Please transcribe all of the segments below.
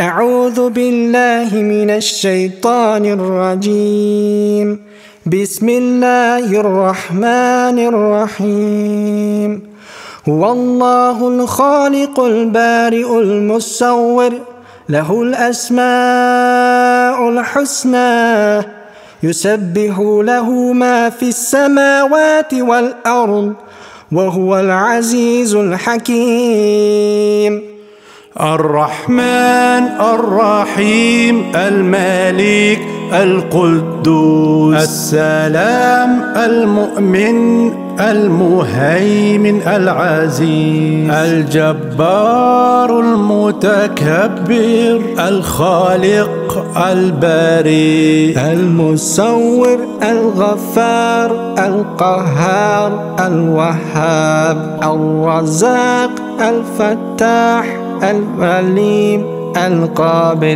أعوذ بالله من الشيطان الرجيم. بسم الله الرحمن الرحيم. هو الله الخالق البارئ المصور، له الأسماء الحسنى، يسبح له ما في السماوات والأرض، وهو العزيز الحكيم. الرحمن الرحيم الملك القدوس السلام المؤمن المهيمن العزيز الجبار المتكبر الخالق البارئ المصور الغفار القهار الوهاب الرزاق الفتاح العليم القابض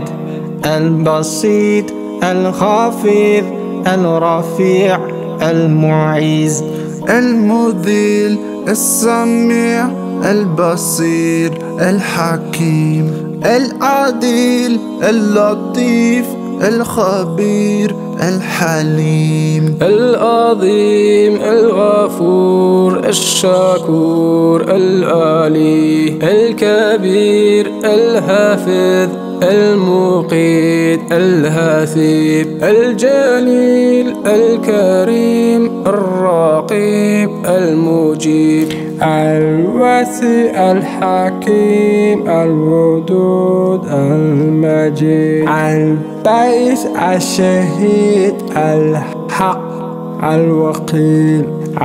البسيط الخافض الرفيع المعز المذل السميع البصير الحكيم العديل اللطيف الخبير الحليم العظيم الغفور الشكور العلي الكبير الحافظ المقيت الحسيب الجليل الكريم الرقيب المجيب الواسع الحكيم الودود المجيد البائس الشهيد الحق الوكيل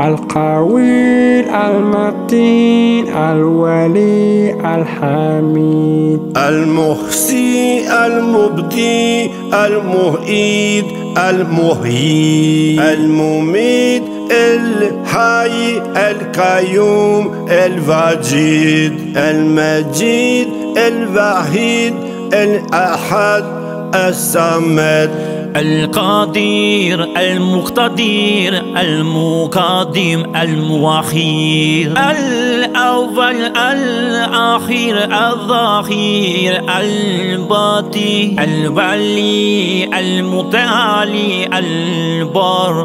القوي المتين الولي الحميد المحصي المبدي المعيد المحيي المميت الحي القيوم الواجد المجيد الوحيد الأحد الصمد القدير المقتدر المقدم المؤخر الأول الأخير الظاهر الباطن الولي المتعالي البر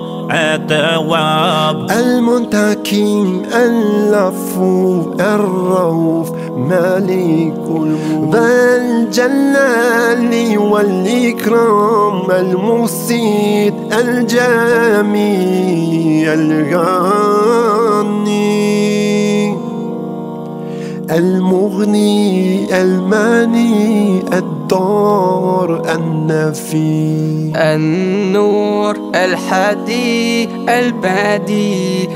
التواب المنتقم اللفو الرؤوف مالك الملك ذا الجلال والإكرام المسيد الجميع الغني المغني الماني الدار النفي النور الحدي البدي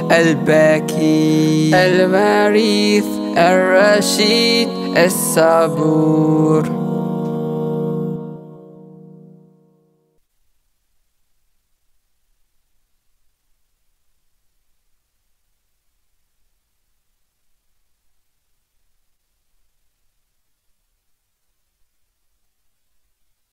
الباكي الوارث الرشيد الصبور